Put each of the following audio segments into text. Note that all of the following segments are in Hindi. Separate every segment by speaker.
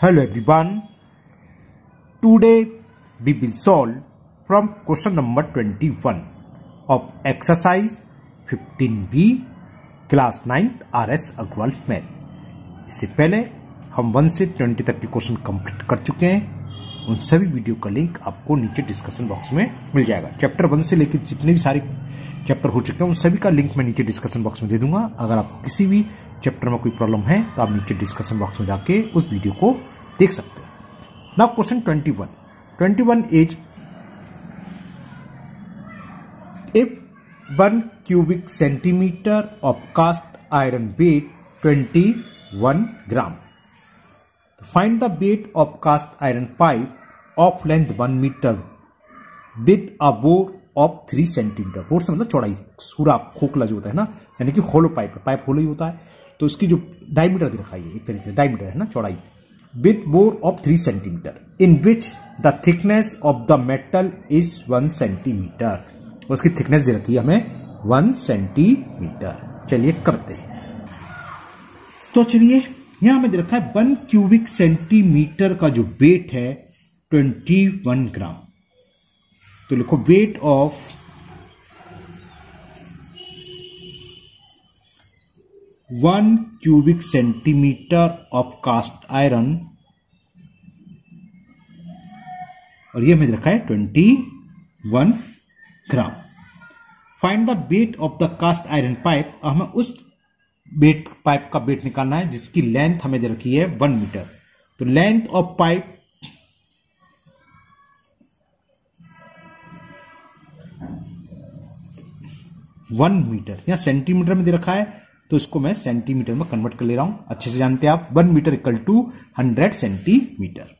Speaker 1: Hello everyone. Today we will solve from question number 21 of exercise 15B class 9th RS Agarwal math. इससे पहले हम 1 से 20 तक के क्वेश्चन कंप्लीट कर चुके हैं। उन सभी वीडियो का लिंक आपको नीचे डिस्कशन बॉक्स में मिल जाएगा। चैप्टर 1 से लेकर जितने भी सारे चैप्टर हो चुके हैं उन सभी का लिंक मैं नीचे डिस्कशन बॉक्स में दे दूंगा। अगर आपको किसी भी चैप्टर में कोई प्रॉब्लम है तो आप नीचे डिस्कशन बॉक्स में जाके उस वीडियो को देख सकते हैं। Now question 21 is if 1 cubic centimeter of cast iron weight 21 gram. Find the weight of cast iron pipe of length 1 meter with a bore of 3 centimeter. Bore से मतलब चौड़ाई, पूरा खोखला जो होता है ना, यानी कि होलो पाइप होलो ही होता है, तो इसकी जो डायमीटर दे रखा है एक तरीके से डायमीटर है ना, चौड़ाई, with bore of 3 centimeter in which the thickness of the metal is 1 centimeter. उसकी थिकनेस दे रखी है हमें 1 सेंटीमीटर। चलिए करते हैं। तो चलिए यहां हमें दे रखा है 1 क्यूबिक सेंटीमीटर का जो वेट है 21 ग्राम। तो लिखो weight of 1 cubic centimeter of cast iron, और ये हमें रखा है 21 gram. Find the weight of the cast iron pipe. हमें उस वेट पाइप का वेट निकालना है जिसकी लेंथ हमें दे रखी है 1 मीटर। तो length of pipe one metre, यहां सेंटीमीटर में दे रखा है तो इसको मैं सेंटीमीटर में कन्वर्ट कर ले रहा हूं। अच्छे से जानते हैं आप, 1 metre equal to 100 centimetre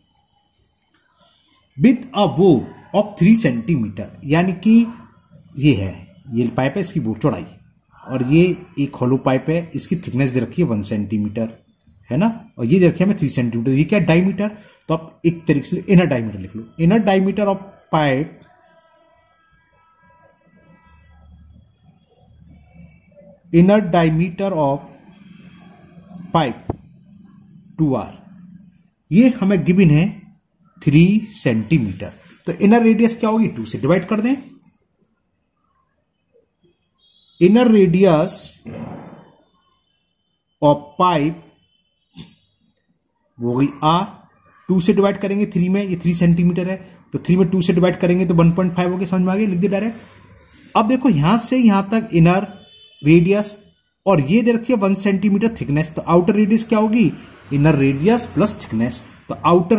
Speaker 1: with a bore of 3 centimetre, यानी कि ये पाइप है, इसकी बोर चौड़ाई, और ये एक होलो पाइप है, इसकी थिकनेस दे रखी है 1 सेंटीमीटर है ना, और ये दे रखी है हमें 3 सेंटीमीटर। ये क्या डायमीटर, तो आप एक तरीके से इनर डायमीटर लिख लो। Inner diameter of pipe inner diameter of pipe 2R, ये हमें गिवन है 3 सेंटीमीटर। तो इनर रेडियस क्या होगी, 2 से डिवाइड कर दें। इनर रेडियस ऑफ पाइप वो गई R, 2 से डिवाइड करेंगे 3 में, ये 3 सेंटीमीटर है, तो 3 में 2 से डिवाइड करेंगे तो 1.5 हो गया। समझ में आ गया, लिख दिया डायरेक्ट। अब देखो यहां से यहां तक इनर रेडियस, और ये दे रखी है 1 सेंटीमीटर थिकनेस, तो आउटर रेडियस क्या होगी, इनर रेडियस प्लस थिकनेस। तो outer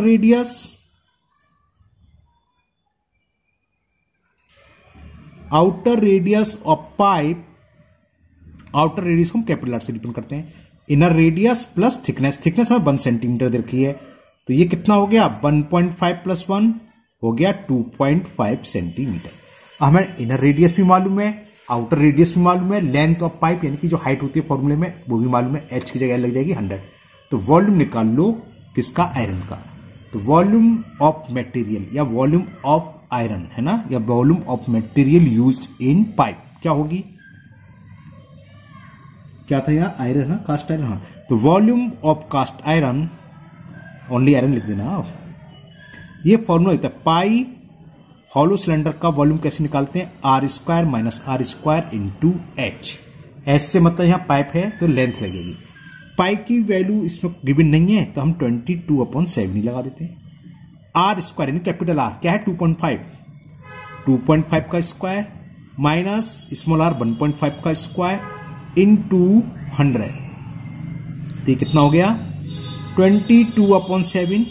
Speaker 1: radius of pipe, outer radius को हम कैपिटल आर से डिपेंड करते हैं, इनर रेडियस प्लस थिकनेस हमें 1 सेंटीमीटर दे रखी है, तो ये कितना हो गया 1.5 प्लस 1 हो गया 2.5 सेंटीमीटर। हमें इनर रेडियस भी मालूम है, आउटर रेडियस भी मालूम है, लेंथ ऑफ पाइप यानी कि जो हाइट होती है फॉर्मूले में वो भी मालूम है, एच की जगह लग जाएगी 100। तो वॉल्यूम निकाल लो किसका, आयरन का। तो वॉल्यूम ऑफ मटेरियल या वॉल्यूम ऑफ आयरन है ना, या volume of material used in pipe क्या होगी, क्या था यार, आयरन ना, कास्ट आयरन। हाँ, तो volume of cast iron, only iron लिख देना आप। ये फॉर्मूला होता है पाई, हॉलो सिलेंडर का वॉल्यूम कैसे निकालते हैं, R² minus R² into H। H से मतलब यहां पाइप है तो लेंथ लगेगी। पाई की वैल्यू इसमें गिवन नहीं है तो हम 22/7 लगा देते हैं। R² यानी कैपिटल R क्या है 2.5 का स्क्वायर माइनस स्मॉल r 1.5 का स्क्वायर इंटू 100, तो ये कितना हो गया 22/7।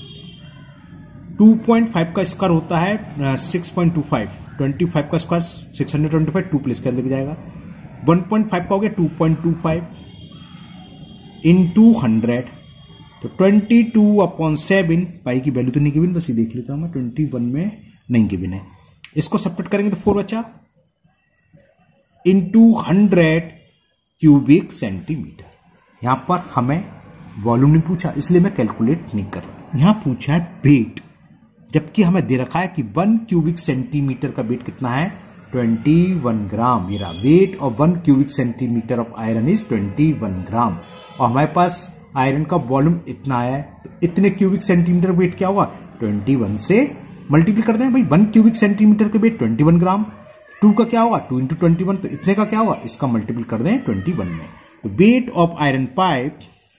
Speaker 1: 2.5 का स्क्वायर होता है 6.25, 25 का स्क्वायर 625, 2 प्लस कर लग जाएगा। 1.5 का हो गया 2.25 इंटू 100, तो 22/7। पाई की वैल्यू तो नहीं गिवन, बस ये देख लेता हूं मैं, 21 में नहीं गिवन है। इसको सब्ट्रैक्ट करेंगे तो 4 बचा, इंटू 100 क्यूबिक सेंटीमीटर। यहां पर हमें वॉल्यूम नहीं पूछा इसलिए मैं कैलकुलेट नहीं कर रहा, यहां पूछा है वेट, जबकि हमें दे रखा है कि 1 क्यूबिक सेंटीमीटर का वेट कितना है 21 ग्राम। मेरा weight of 1 cubic centimetre of iron is 21 gram, और हमारे पास आयरन का वॉल्यूम इतना आया है, तो इतने क्यूबिक सेंटीमीटर वेट क्या होगा, 21 से मल्टीप्लाई कर दें भाई। 1 क्यूबिक सेंटीमीटर के वेट 21 ग्राम, 2 का क्या होगा 2 इंटू 21, तो इतने का क्या होगा, इसका मल्टीप्लाई कर दें 21 में। तो weight of iron pipe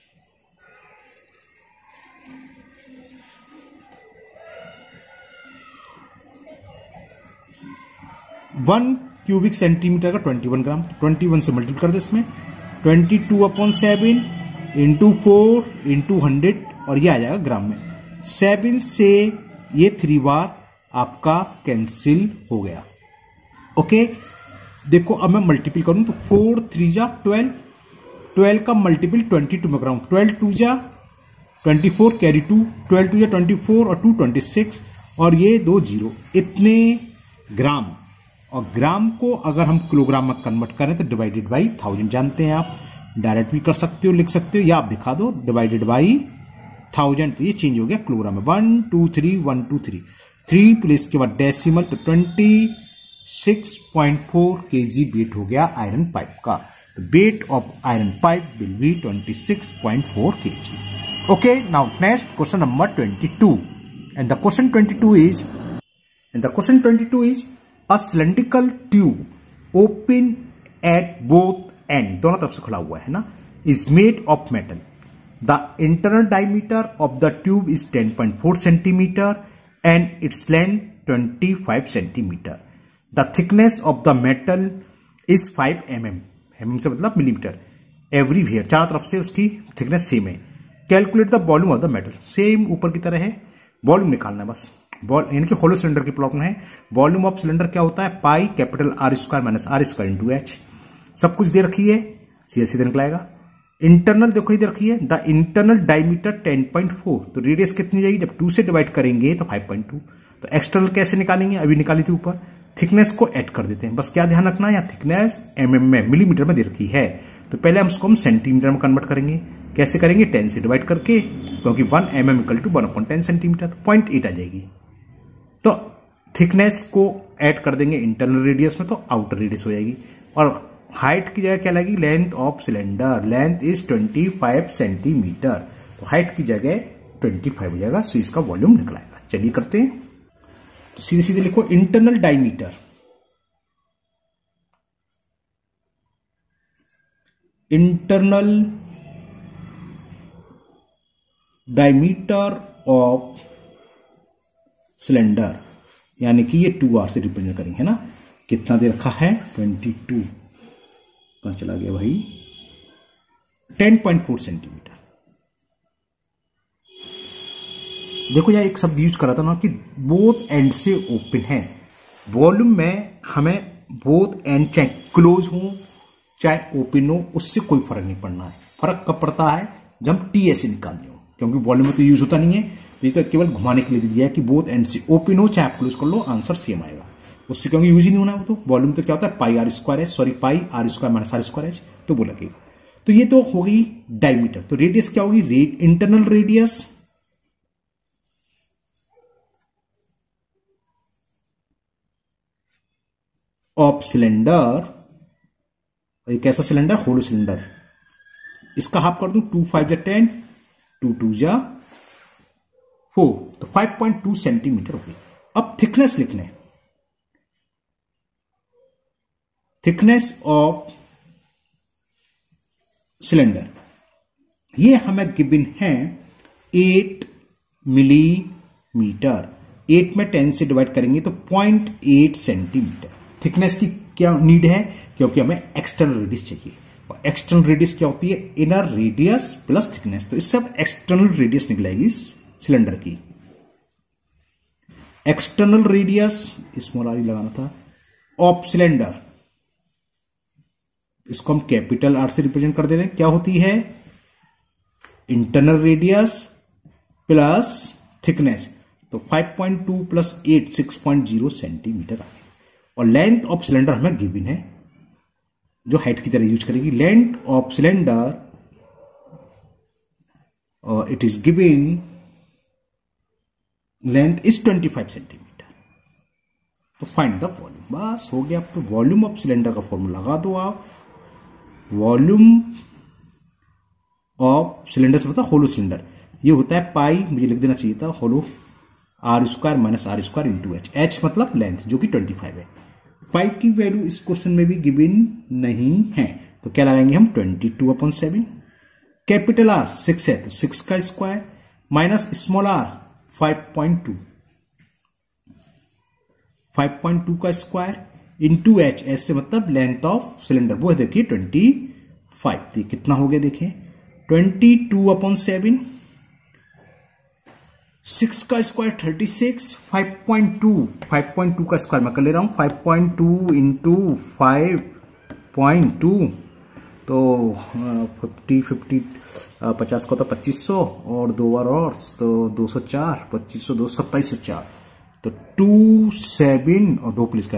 Speaker 1: 1 cubic centimetre का 21 ग्राम, 21 से मल्टीप्लाई कर दे इसमें, 22/7 इंटू 4 इंटू 100 और ये आ जाएगा ग्राम में। 7 से ये 3 बार आपका कैंसिल हो गया। ओके, देखो अब मैं मल्टीपल करूं तो 4 3 जा 12, 12 का मल्टीपल 22 में कराऊं, 12 2 जा 24 कैरी 2, 12 2 जा 24 और 2 26 और ये 2 0, इतने ग्राम। और ग्राम को अगर हम किलोग्राम में कन्वर्ट करें तो डिवाइडेड बाई 1000 जानते हैं आप, डायरेक्ट भी कर सकते हो, लिख सकते हो, या आप दिखा दो डिवाइडेड बाई 1000, तो ये चेंज हो गया किलोग्राम में। 1 2 3 1 2 3 3 प्लेस के बाद डेसिमल, तो 26.4 kg वेट हो गया आयरन पाइप का। Weight of iron pipe will be 26.4 kg. Okay, now next question number 22, and the question 22 is a cylindrical tube open at both end, दोनों तरफ से खुला हुआ है ना, is made of metal. The internal diameter of the tube is 10.4 centimeter and its length 25 centimeter. The thickness of the metal is 5 mm. mm से मतलब मिलीमीटर। Everywhere, चारों तरफ से उसकी थिकनेस सेम है। Calculate the volume of the metal, same ऊपर की तरह है, वॉल्यूम निकालना है बस। यानी कि होलो सिलेंडर की प्रॉब्लम है। वॉल्यूम ऑफ सिलेंडर क्या होता है, pi capital R square minus R square into H। सब कुछ दे रखी है, सीधे सीधे निकलाएगा। इंटरनल देखो ही दे रखी है, द इंटरनल डायमीटर 10.4, तो रेडियस कितनी जाएगी, जब 2 से डिवाइड करेंगे तो 5.2। तो एक्सटर्नल कैसे निकालेंगे, अभी निकाली थी ऊपर। थिकनेस को ऐड कर देते हैं, बस क्या ध्यान रखना है, यहाँ थिकनेस mm में मिलीमीटर में दे रखी है, तो पहले हम उसको सेंटीमीटर में कन्वर्ट करेंगे। कैसे करेंगे, 10 से डिवाइड करके, क्योंकि 1 mm इक्वल टू 1/10 सेंटीमीटर, तो 0.8 आ जाएगी। तो थिकनेस को ऐड कर देंगे इंटरनल रेडियस में, तो आउटर रेडियस हो जाएगी। और हाइट की जगह क्या लगेगी, length of cylinder, length is 25 centimetre, तो हाइट की जगह 25 हो जाएगा। सो इसका वॉल्यूम निकलाएगा। चलिए करते हैं, तो सीधे सीधे लिखो internal diameter, internal diameter of cylinder, यानी कि ये 2R से रिप्रेजेंट करेंगे, है ना। कितना दे रखा है, 22, कहां चला गया भाई, 10.4 सेंटीमीटर। देखो यार एक शब्द यूज करा था ना कि बोथ एंड से ओपन है। वॉल्यूम में हमें बोथ एंड चाहे क्लोज हो चाहे ओपन हो, उससे कोई फर्क नहीं पड़ना है। फर्क कब पड़ता है, जब TS निकालनी हो, क्योंकि वॉल्यूम में तो यूज होता नहीं है, तो ये तो केवल घुमाने के लिए दे दिया है कि बोथ एंड से ओपन हो चाहे आप क्लोज कर लो, आंसर सेम आएगा। उससे क्योंकि यूज ही नहीं होना है, तो वॉल्यूम तो क्या होता है, पाई R स्क्वायर है, sorry pi R square minus R square है, तो वो लगेगा। तो ये तो हो गई डायमीटर। तो रेडियस क्या होगी, इंटरनल रेडियस ऑफ सिलेंडर, एक ऐसा सिलेंडर होलो सिलेंडर, इसका हाफ कर दूं, 2 5 जा 10, 2 2 जा 4, तो 5.2 सेंटीमीटर हो गई। अब थिकनेस लिखने, थिकनेस ऑफ सिलेंडर, ये हमें गिवन है 8 मिलीमीटर। 8 में 10 से डिवाइड करेंगे तो 0.8 सेंटीमीटर। थिकनेस की क्या नीड है, क्योंकि हमें एक्सटर्नल रेडियस चाहिए, और एक्सटर्नल रेडियस क्या होती है, इनर रेडियस प्लस थिकनेस, तो इससे एक्सटर्नल रेडियस निकलेगी सिलेंडर की। एक्सटर्नल रेडियस स्मॉल r लगाना था ऑफ सिलेंडर, इसको हम कैपिटल R से रिप्रेजेंट कर देते हैं, क्या होती है, इंटरनल रेडियस प्लस थिकनेस, तो 5.2 प्लस 8 6.0 सेंटीमीटर आ गया। और लेंथ ऑफ सिलेंडर हमें गिवन है, जो हाइट की तरह यूज करेगी। Length of cylinder it is given, length is 25 centimetre. तो फाइंड द वॉल्यूम, बस हो गया। अब तो वॉल्यूम ऑफ सिलेंडर का फॉर्मूला लगा दो आप, वॉल्यूम ऑफ सिलेंडर से मतलब होलो सिलेंडर, ये होता है पाई, मुझे लिख देना चाहिए था, hollow R square minus R square into H, H मतलब लेंथ जो कि 25 है। पाई की वैल्यू इस क्वेश्चन में भी गिवन नहीं है, तो क्या लगाएंगे हम 22/7। कैपिटल आर 6 है तो 6 का स्क्वायर माइनस स्मॉल आर 5.2 का स्क्वायर इंटू एच, एच से मतलब लेंथ ऑफ सिलेंडर वो है देखिए 25, तो ये कितना हो गया देखिए 22/7, 6 का स्क्वायर 36, 5.2 का स्क्वायर मैं कर ले रहा हूं 5.2 इंटू 5.2 तो 50 50 का तो 2500 और 2 बार और तो 204, 2500 2 2704, तो 27 और 2 प्लस का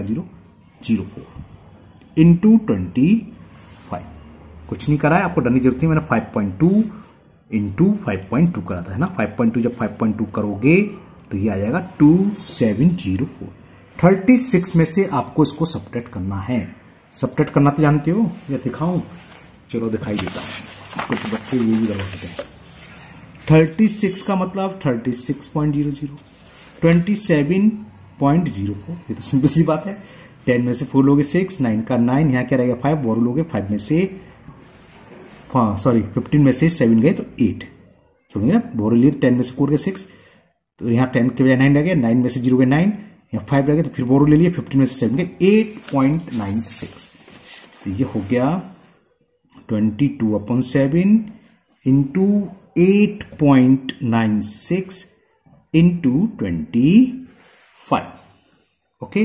Speaker 1: 004 इंटू 25, कुछ नहीं करा है, आपको डरने की जरूरत नहीं, मैंने 5.2 इंटू 5.2 करा था है ना, 5.2 जब 5.2 करोगे तो ये आ जाएगा 2704। 36 में से आपको इसको सब्ट्रैक्ट करना है, सब्ट्रैक्ट करना तो जानते हो या दिखाऊं, चलो दिखाई देता हूं, कुछ बच्चे ये भी गलत होते हैं। 36 का मतलब 36.00, 27.04, ये तो सिंपल सी बात है, 10 में से 4 लोगे 6, 9 का 9, यहाँ क्या रहेगा 5, बोरो लोगे 5 में से 15 में से 7 गए तो 8, समझिए ना, बोरो लिए 10 में से 4 गए 6, तो यहाँ 10 के बजाय 9 रह गया, 9 में से 0 गए 9, यहाँ 5 रह गए, तो फिर बोरो ले लिए 15 में से 7 गए 8.96, तो ये हो गया 22/7 इंटू 8.96 इंटू 25। ओके,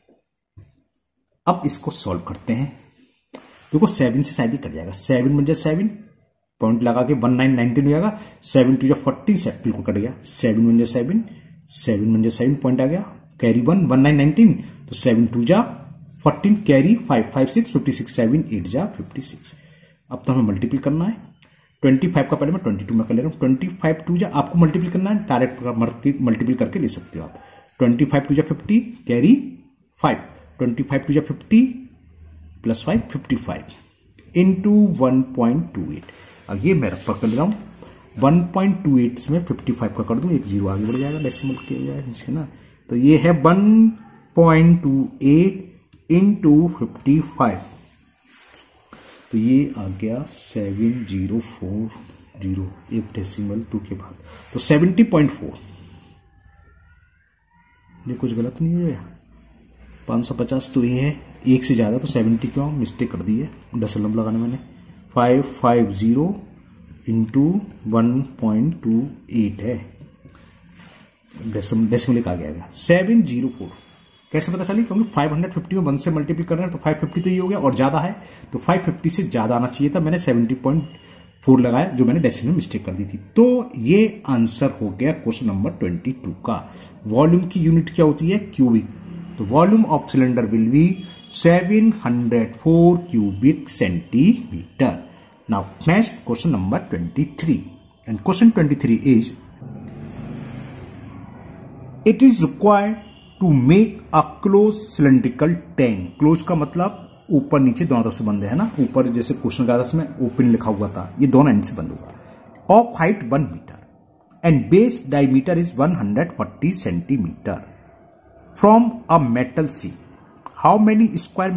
Speaker 1: अब इसको सॉल्व करते हैं। देखो 7 से शायद ही कट जाएगा, 7 बन जाए 7 पॉइंट लगा के 1919 हो जाएगा, 7 2 40 से बिल्कुल कट गया, 7 बन जाए 7 बन जाए 7 पॉइंट आ गया, कैरी 1 1919 तो 7 2 14 कैरी 5 5 6 56 7 8 56। अब तो हमें मल्टीपल करना है, 25 का पहले मैं 22 में कर ले रहा हूँ, 25 2 आपको मल्टीपल करना है, डायरेक्ट मल्टीपल करके ले सकते हो आप, 25 2 50 कैरी 5, 25 2 50 प्लस 5 55 इंटू 1.28। अब ये मैं रफ कर ले रहा हूँ, 1.28 से मैं 55 का कर दूं, एक जीरो आगे बढ़ जाएगा, डेसिमल किया जाए ना, तो ये है 1.28 इंटू 55, तो ये आ गया 7040, एक डेसिमल 2 के बाद, तो 70.4। ये कुछ गलत नहीं हो गया, 550 तो ये है, एक से ज्यादा तो 70 क्यों मिस्टेक कर दी है, दशमलव लगाने मैंने, 550 इंटू 1.28 है, डेसिमल आ गया 704। कैसे पता चली, क्योंकि 550 में 1 से मल्टीपल कर रहे हैं तो 550 तो ये हो गया, और ज्यादा है तो 550 से ज्यादा आना चाहिए था, मैंने 70.4 लगाया जो मैंने डेसिमल मिस्टेक कर दी थी। तो ये आंसर हो गया क्वेश्चन नंबर 22 का। वॉल्यूम की यूनिट क्या होती है, क्यूबिक, तो volume of cylinder will be 704 cubic centimeter. Now next question number 23, and question 23 is, it is required to make a closed cylindrical tank. Close का मतलब ऊपर नीचे दोनों तरफ से बंद है ना, ऊपर जैसे क्वेश्चन का में ओपन लिखा हुआ था, ये दोनों एंड से बंद होगा, of height 1 metre and base diameter is 140 centimetre from a metal sheet. How many square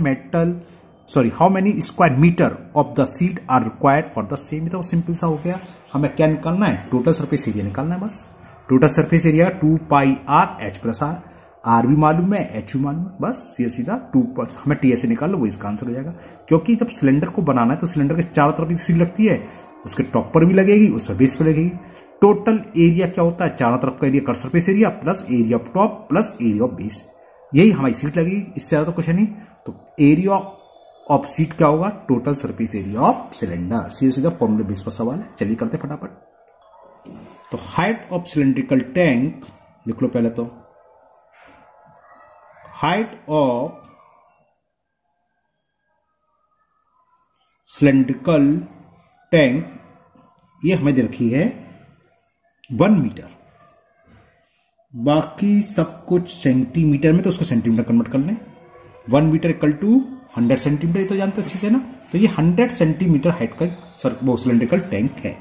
Speaker 1: meter of the sheet are required for the same? तो सिंपल सा हो गया, हमें क्या निकालना है, टोटल सरफेस एरिया निकालना है बस। Total surface area 2 pi r h plus r, r भी मालूम है h भी मालूम है, बस सीधा 2 पर हमें टी ऐसे निकाल लो, वो इसका आंसर हो जाएगा। क्योंकि जब सिलेंडर को बनाना है तो सिलेंडर के चारों तरफ सीट लगती है, उसके टॉप पर भी लगेगी, उस पर बेस पर लगेगी। टोटल एरिया क्या होता है, चारों तरफ का एरिया कर surface area plus area of top plus area of base, यही हमारी सीट लगेगी, इससे ज्यादा तो कुछ है नहीं। तो एरिया ऑफ सीट क्या होगा, total surface area of cylinder, सीधा फॉर्मूला बेस पर सवाल है, चलिए करते फटाफट। तो हाइट ऑफ सिलेंड्रिकल टैंक लिख लो पहले, तो हाइट ऑफ सिलेंड्रिकल टैंक ये हमें दे रखी है 1 मीटर, बाकी सब कुछ सेंटीमीटर में, तो उसको सेंटीमीटर कन्वर्ट कर लें। 1 मीटर इक्वल टू 100 सेंटीमीटर, ये तो जानते हो अच्छे से ना, तो ये 100 सेंटीमीटर हाइट का वो सिलेंड्रिकल टैंक है।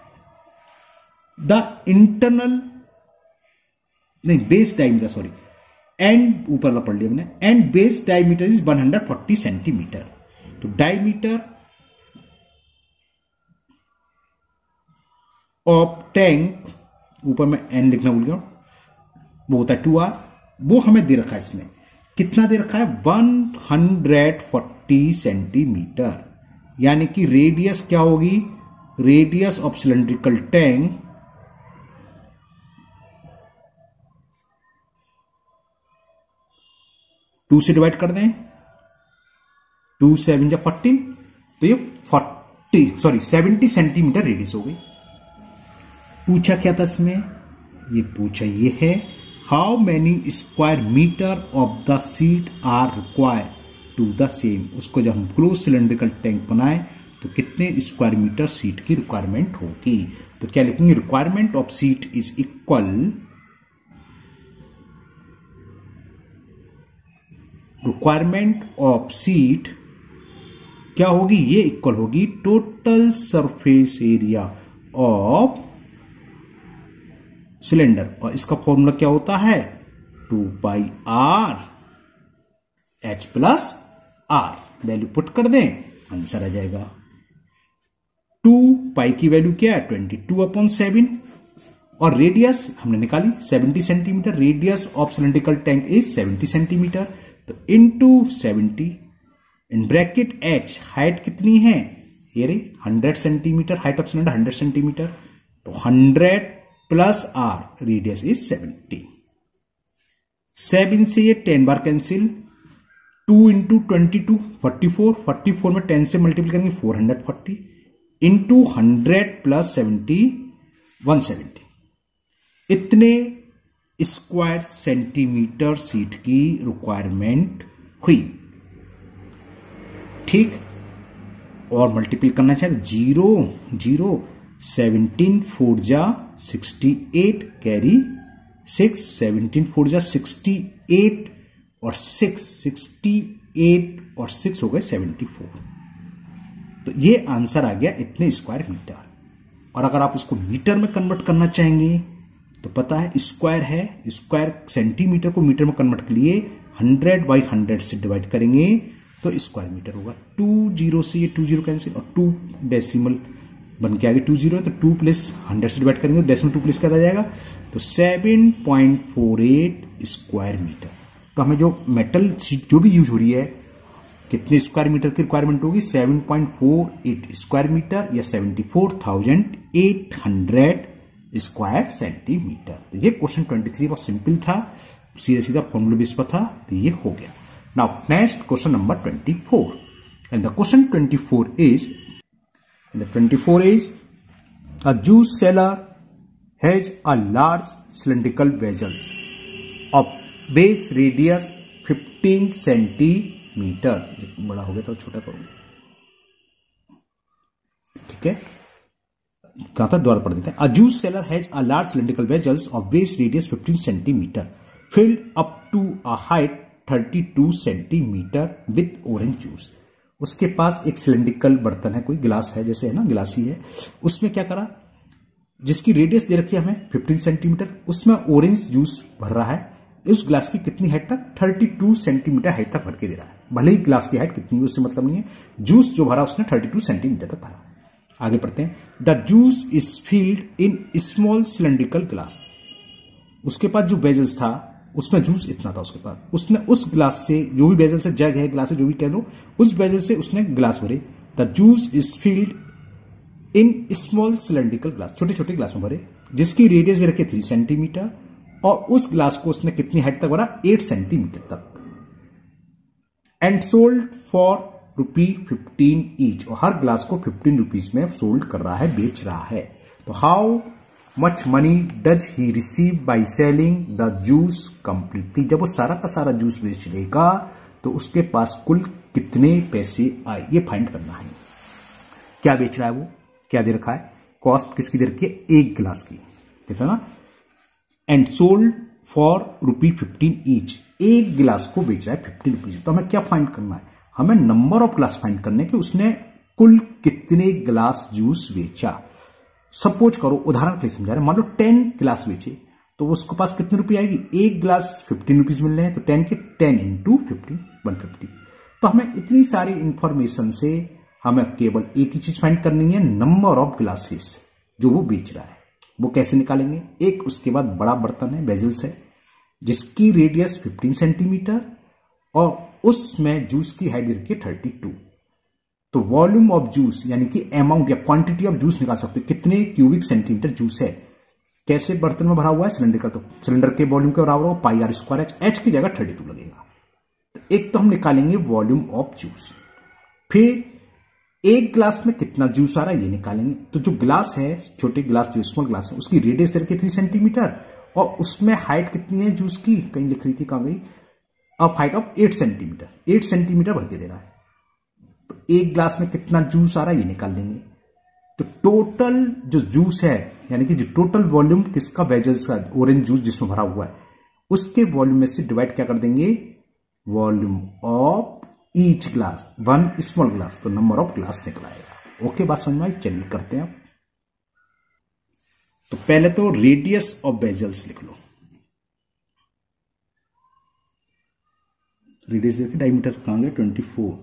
Speaker 1: द इंटरनल नहीं बेस डायमीटर सॉरी एंड ऊपर पढ़ लिया मैंने, and base diameter is 140 centimetre. तो डायमीटर ऑफ टैंक, ऊपर में एन लिखना भूल गया, वो होता है 2r, वो हमें दे रखा है। इसमें कितना दे रखा है 140 सेंटीमीटर, यानी कि रेडियस क्या होगी, रेडियस ऑफ सिलेंड्रिकल टैंक 2 से डिवाइड कर दें, 2 7 या 14, तो ये 70 सेंटीमीटर रेडियस हो गई। पूछा क्या था इसमें, ये पूछा ये है how many square metre of the sheet are required to the same. उसको जब हम क्लोज सिलेंड्रिकल टैंक बनाए तो कितने स्क्वायर मीटर सीट की रिक्वायरमेंट होगी। तो क्या लिखेंगे, requirement of sheet is equal requirement of sheet क्या होगी, ये इक्वल होगी total surface area of cylinder, और इसका फॉर्मूला क्या होता है 2πr h plus r। Value put कर दें, आंसर आ जाएगा 2 पाई की वैल्यू क्या है 22/7, और रेडियस हमने निकाली 70 centimetre. Radius of cylindrical tank is 70 centimetre, तो into 70 in bracket h, height कितनी है ये रही 100 centimetre, height of cylinder 100 centimetre, तो 100 प्लस r, रेडियस इज 70। 7 से ये 10 बार कैंसिल, 2 इंटू 22 44, 44 में 10 से मल्टीप्लाई करेंगे 440 इंटू 100 प्लस 70 170, इतने स्क्वायर सेंटीमीटर सीट की रिक्वायरमेंट हुई। ठीक, और मल्टीप्लाई करना चाहिए 0 17 4 जा 68 कैरी 6, 17 4 जा 68 और 6 68 और 6 हो गए 74। तो ये आंसर आ गया इतने स्क्वायर मीटर। और अगर आप उसको मीटर में कन्वर्ट करना चाहेंगे तो पता है स्क्वायर है, स्क्वायर सेंटीमीटर को मीटर में कन्वर्ट के लिए 100/100 से डिवाइड करेंगे तो स्क्वायर मीटर होगा। 2 0 से ये 2 0 कैंसिल, और 2 डेसिमल बन के आगे 2 0 है, तो 2 प्लस 100 से डिवाइड करेंगे, डेसिमल 2 प्लस क्या आ जाएगा, तो 7.48 स्क्वायर मीटर। तो हमें जो मेटल सीट जो भी यूज हो रही है कितने स्क्वायर मीटर की रिक्वायरमेंट होगी, 7.48 स्क्वायर मीटर या 74,800 स्क्वायर सेंटीमीटर। तो ये क्वेश्चन 23 बहुत सिंपल था, सीधा सीधा फॉर्मूला बेस पर था, तो ये हो गया। Now next question number 24, and the question 24 is a juice seller has a large cylindrical vessels of base radius 15 centimetre. बड़ा हो गया तो छोटा करूंगा, ठीक है, कहां था द्वारा पढ़ देते हैं। A juice seller has a large cylindrical vessels of base radius 15 centimetre filled up to a height 32 centimetre with orange juice. उसके पास एक सिलिंड्रिकल बर्तन है, कोई गिलास है, जैसे है ना गिलासी है, उसमें क्या करा, जिसकी रेडियस दे रखी है हमें 15 सेंटीमीटर, उसमें ऑरेंज जूस भर रहा है। उस गिलास की कितनी हाइट तक, 32 सेंटीमीटर हाइट तक भर के दे रहा है। भले ही गिलास की हाइट कितनी है उससे मतलब नहीं है, जूस जो भरा उसने 32 सेंटीमीटर तक भरा। आगे पढ़ते हैं। The juice is filled in small cylindrical glass. उसके पास जो बेजल्स था उसमें जूस इतना था उसके पास, उसने उस ग्लास से, जो भी बेजल से, जग है ग्लास है जो भी कह लो, उस बेजल से उसने ग्लास भरे। The juice is filled in small cylindrical glass, छोटे छोटे ग्लास में भरे, जिसकी रेडियस दे रखे 3 सेंटीमीटर, और उस ग्लास को उसने कितनी हाइट तक भरा, 8 सेंटीमीटर तक, एंड सोल्ड फॉर ₹15 ईच, और हर ग्लास को 15 रुपीज में सोल्ड कर रहा है, बेच रहा है। तो how much money does he receive by selling the juice completely. जब वो सारा का सारा जूस बेच लेगा तो उसके पास कुल कितने पैसे आए, ये फाइंड करना है। क्या बेच रहा है वो, क्या दे रखा है, कॉस्ट किसकी दे रखी है, एक गिलास की, देखा ना, एंड सोल्ड फॉर ₹15 ईच, एक गिलास को बेच रहा है 15 रुपीज। तो हमें क्या फाइंड करना है, हमें नंबर ऑफ ग्लास फाइंड करने के, उसने कुल कितने गिलास जूस बेचा। सपोज करो, उदाहरण के लिए समझा रहे, मान लो 10 गिलास बेचे तो उसके पास कितने रुपए आएगी, एक गिलास 15 रुपीज मिल रहे हैं, तो 10 के 10 इंटू 15 150। तो हमें इतनी सारी इंफॉर्मेशन से हमें केवल एक ही चीज फाइंड करनी है, नंबर ऑफ ग्लासेस जो वो बेच रहा है। वो कैसे निकालेंगे, एक उसके बाद बड़ा बर्तन है, बेजल्स है, जिसकी रेडियस 15 सेंटीमीटर और उसमें जूस की हाइट रखी है 32। तो वॉल्यूम ऑफ जूस यानी कि अमाउंट या क्वांटिटी ऑफ जूस निकाल सकते हो, कितने क्यूबिक सेंटीमीटर जूस है। कैसे बर्तन में भरा हुआ है, सिलेंडर का, तो सिलेंडर के वॉल्यूम के बराबर होगा pi r square h, h की जगह 32 लगेगा। तो एक तो हम निकालेंगे वॉल्यूम ऑफ जूस, फिर एक गिलास में कितना जूस आ रहा है ये निकालेंगे। तो जो ग्लास है, छोटे ग्लास जो स्मॉल ग्लास है, उसकी रेडियस दे रखी 3 सेंटीमीटर और उसमें हाइट कितनी है जूस की, कहीं लिख रही थी, कहां गई, अब हाइट ऑफ 8 सेंटीमीटर, 8 सेंटीमीटर भर के दे रहा है। तो एक ग्लास में कितना जूस आ रहा है ये निकाल लेंगे। तो टोटल जो जूस है यानी कि जो टोटल वॉल्यूम किसका, वेजल्स का, ऑरेंज जूस जिसमें भरा हुआ है, उसके वॉल्यूम में से डिवाइड क्या कर देंगे, volume of each glass, 1 small glass, तो नंबर ऑफ ग्लास निकल आएगा। ओके, बात समझ में आई। चलिए करते हैं। तो पहले तो रेडियस ऑफ बेजल्स लिख लो। रेडियस देखिए, डायमीटर कहां गया, 24।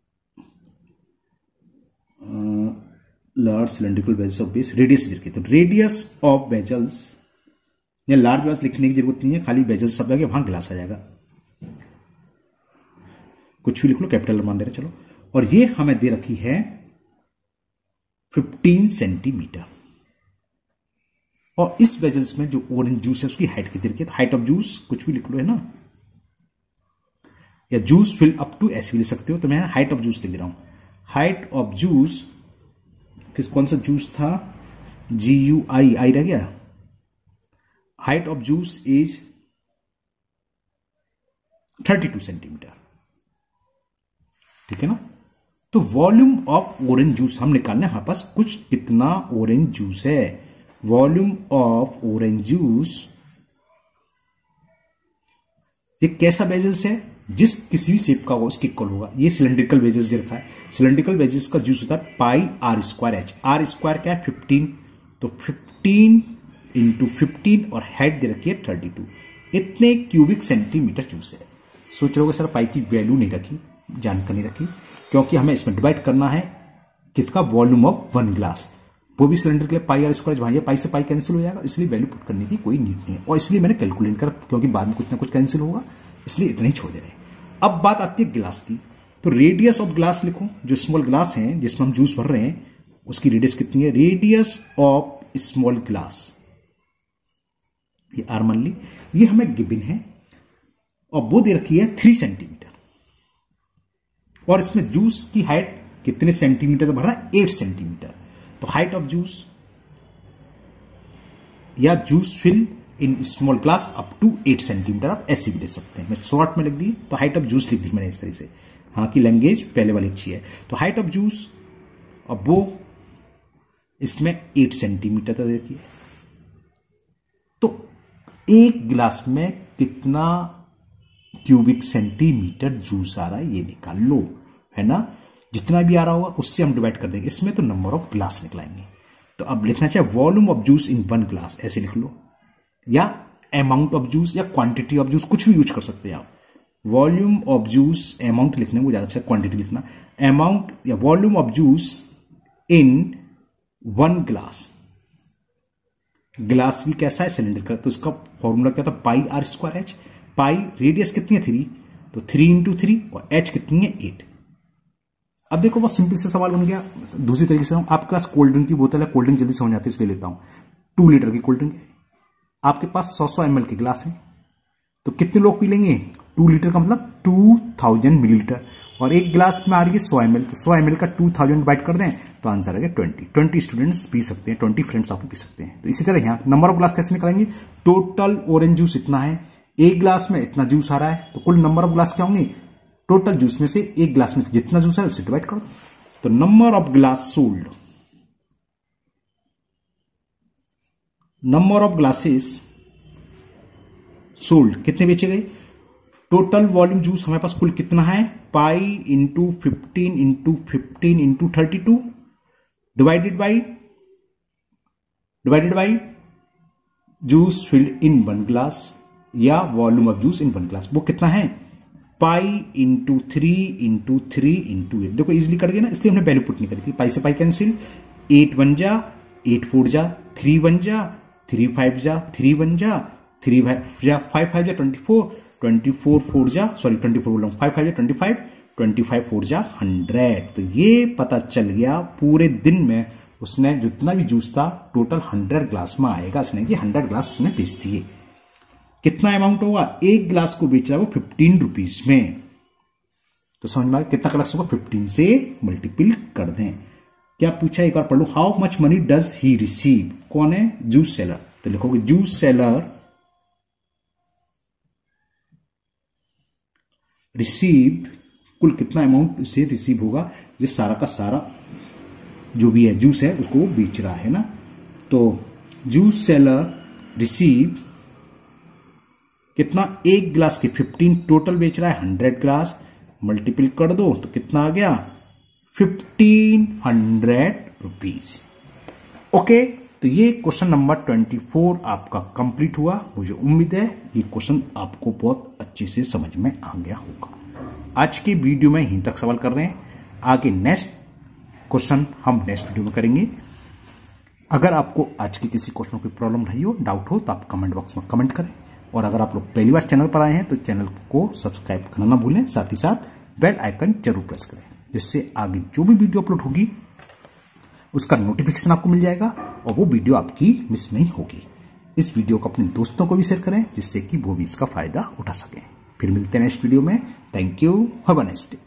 Speaker 1: Large cylindrical vessels of base, radius देखिए, तो रेडियस ऑफ बेजल्स या लार्ज बेजल्स लिखने की जरूरत नहीं है, खाली बेजल्स सब जगह, वहां ग्लास आ जाएगा, कुछ भी लिख लो, कैपिटल मान दे रहे चलो। और ये हमें दे रखी है 15 सेंटीमीटर। और इस बेजल्स में जो ऑरेंज जूस है उसकी हाइट कितनी रखी है, तो हाइट ऑफ जूस कुछ भी लिख लो, है ना, या जूस फिल अप टू ऐसे भी लिख सकते हो। तो मैं हाइट ऑफ जूस लिख रहा हूं। हाइट ऑफ जूस कौन सा जूस था, GUI, आई रह गया। Height of juice is 32 centimeter, ठीक है ना। तो वॉल्यूम ऑफ ऑरेंज जूस हम निकालने, हमारे पास कुछ कितना ऑरेंज जूस है, वॉल्यूम ऑफ ऑरेंज जूस, ये कैसा बेजल्स है, जिस किसी भी शेप का होगा उसके इक्वल होगा। ये सिलेंड्रिकल बेजल्स दे रखा है, सिलेंड्रिकल बेजल्स का जूस होता है pi r square h, r square क्या है 15, तो 15 इंटू 15 और हेड दे रखी है 32, इतने क्यूबिक सेंटीमीटर जूस है। सोच रहे हो सर पाई की वैल्यू नहीं रखी, जानकर नहीं रखी, क्योंकि हमें इसमें डिवाइड करना है किसका, वॉल्यूम ऑफ 1 ग्लास, वो भी सिलेंडर के लिए पाई आर स्क्वायर, भाई पाई से पाई कैंसिल हो जाएगा, इसलिए वैल्यू पुट करने की कोई नीड नहीं है। और इसलिए मैंने कैलकुलेट कर, क्योंकि बाद में कुछ ना कुछ कैंसिल होगा, इसलिए इतना ही छोड़ दे रहे हैं। अब बात आती है ग्लास की, तो रेडियस ऑफ ग्लास लिखो, जो स्मॉल ग्लास है जिसमें हम जूस भर रहे हैं उसकी रेडियस कितनी है, रेडियस ऑफ स्मॉल ग्लास, ये आर मान ली, ये हमें गिवन है और वो दे रखी है 3 सेंटीमीटर। और इसमें जूस की हाइट कितने सेंटीमीटर भर रहा है, 8 सेंटीमीटर। तो हाइट ऑफ जूस या juice fill in small glass up to 8 centimeter, आप ऐसे भी ले सकते हैं, मैं शॉर्ट में लिख दी, तो हाइट ऑफ जूस लिख दी मैंने इस तरह से, हाँ की लैंग्वेज पहले वाली अच्छी है। तो हाइट ऑफ जूस, अब वो इसमें 8 सेंटीमीटर तक देखिए। तो एक गिलास में कितना क्यूबिक सेंटीमीटर जूस आ रहा है ये निकाल लो, है ना, जितना भी आ रहा होगा उससे हम डिवाइड कर देंगे, इसमें तो नंबर ऑफ ग्लास निकलाएंगे। तो अब लिखना चाहिए volume of juice in 1 glass, ऐसे लिख लो, या अमाउंट ऑफ जूस या क्वांटिटी ऑफ जूस, कुछ भी यूज कर सकते हैं आप। वॉल्यूम ऑफ जूस, अमाउंट लिखने को ज्यादा अच्छा, क्वांटिटी लिखना, अमाउंट या volume of juice in 1 glass. Glass भी कैसा है, सिलेंडर का, तो इसका फॉर्मूला क्या था, pi r square h, pi radius कितनी है 3, तो 3 इंटू 3 और एच कितनी है 8। अब देखो बहुत सिंपल से सवाल बन गया। दूसरी तरीके से आपके पास कोल्ड ड्रिंक की बोतल है, कोल्ड ड्रिंक जल्दी समझ आती है इसलिए लेता हूं, 2 लीटर की कोल्ड ड्रिंक है, आपके पास 100 ml के ग्लास है, तो कितने लोग पी लेंगे, 2 लीटर का मतलब 2000 मिलीलीटर, और एक गिलास में आ रही है 100 ml, तो 100 ml का 2000 डिवाइड कर दें तो आंसर आ गया 20 स्टूडेंट्स पी सकते हैं, 20 फ्रेंड्स आपको पी सकते हैं। तो इसी तरह यहां नंबर ऑफ ग्लास कैसे निकालेंगे, टोटल ऑरेंज जूस इतना है, एक ग्लास में इतना जूस आ रहा है, तो कुल नंबर ऑफ ग्लास क्या होंगे, टोटल जूस में से एक ग्लास में जितना जूस है उससे डिवाइड कर दो। तो number of glass sold, number of glasses sold, कितने बेचे गए, टोटल वॉल्यूम जूस हमारे पास कुल कितना है, pi into 15 into 32 divided by juice filled in 1 glass या volume of juice in 1 glass. वो कितना है, पाई इंटू 3 इंटू 8। देखो इजिली कट गया ना, इसलिए हमने वैल्यू पुट नहीं करी थी। पाई से पाई कैंसिल, 8 1 जा, 8 4 जा, 3 1 जा, 3 5 जा, 3 1 जा, 3 जा, 5 5 जा 24, 24 4 जा, सॉरी 24 बोल रहा हूं, 5 5 जा 25, 25 4 जा 100। तो ये पता चल गया पूरे दिन में उसने जितना भी जूस था टोटल 100 ग्लास में आएगा। उसने कि 100 ग्लास उसने बेच दिए। कितना अमाउंट होगा, एक ग्लास को बेच रहा है वो 15 रुपीज में। तो समझ में कितना ग्लास होगा, 15 से मल्टीपल कर दें। क्या पूछा एक बार पढ़ लो, how much money does he receive. कौन है, जूस सेलर। तो लिखोगे जूस सेलर रिसीव्ड, कुल कितना अमाउंट इसे रिसीव होगा, जिस सारा का सारा जो भी है जूस है उसको वो बेच रहा है ना। तो जूस सेलर रिसीव कितना, एक ग्लास के 15, टोटल बेच रहा है 100 ग्लास, मल्टीपल कर दो तो कितना आ गया, 1500 रुपीज। ओके, तो ये क्वेश्चन नंबर 24 आपका कंप्लीट हुआ। मुझे उम्मीद है ये क्वेश्चन आपको बहुत अच्छे से समझ में आ गया होगा। आज की वीडियो में यहीं तक सवाल कर रहे हैं, आगे नेक्स्ट क्वेश्चन हम नेक्स्ट वीडियो में करेंगे। अगर आपको आज के किसी क्वेश्चन की प्रॉब्लम रही हो, डाउट हो, तो आप कमेंट बॉक्स में कमेंट करें। और अगर आप लोग पहली बार चैनल पर आए हैं तो चैनल को सब्सक्राइब करना ना भूलें, साथ ही साथ बेल आइकन जरूर प्रेस करें, जिससे आगे जो भी वीडियो अपलोड होगी उसका नोटिफिकेशन आपको मिल जाएगा और वो वीडियो आपकी मिस नहीं होगी। इस वीडियो को अपने दोस्तों को भी शेयर करें, जिससे कि वो भी इसका फायदा उठा सकें। फिर मिलते हैं नेक्स्ट वीडियो में। Thank you, have a nice day.